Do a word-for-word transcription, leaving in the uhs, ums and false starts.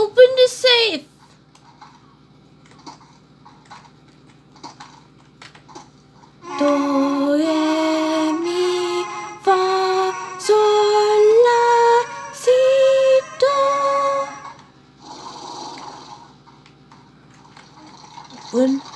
Open the safe. Do, re, mi, fa, sol, la, si, do. Open.